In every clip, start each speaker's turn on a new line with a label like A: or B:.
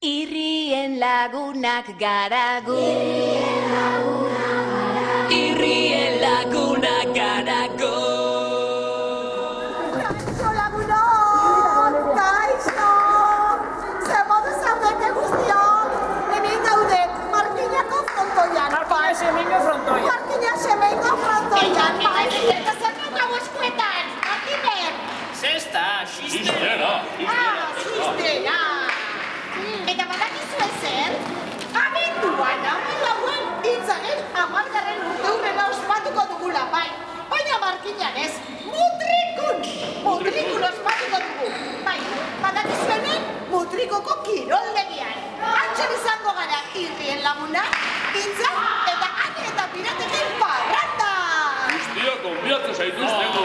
A: Irrien lagunak gara gu. Irrien lagunak gara gu.
B: Kaixo lagunok! Kaixo! Zer modu zaudete guztiok? Hemen gaude, Markinako frontoian. Markina-Xemeingo frontoian. Eta zer gau eskuetan, Markiner?
C: Zesta, xistera.
B: Xistera. Eta badakizu ezer? Abenduan, amalauan, Hitzaren 10. urteurrena ospatuko dugula, bai. Baina Markinan ez, Mutrikun ospatuko dugu. Bai, badakizu hemen, Mutrikuko kiroldegian. Antxan izango gara Irrien Lagunak, Hitza eta Ane eta Piratekin parranda.
D: Guztiak onbiatu zaituzteko.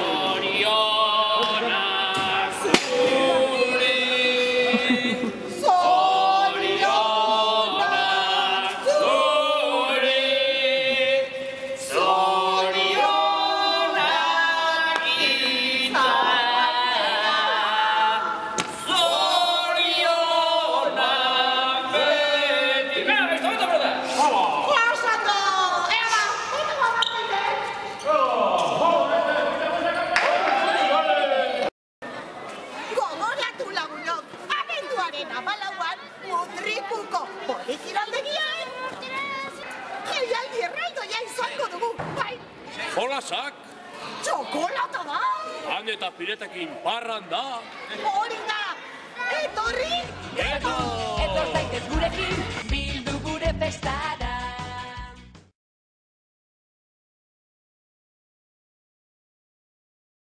B: Mutrikuko kiroldegian. Jaialdi erraldoia izango dugu, bai.
D: Jolasak,
B: Txokolata da.
D: Ane eta Piretekin parranda.
B: Hori da. Etorri.
A: Etor zaitez gurekin, bildu gure festara.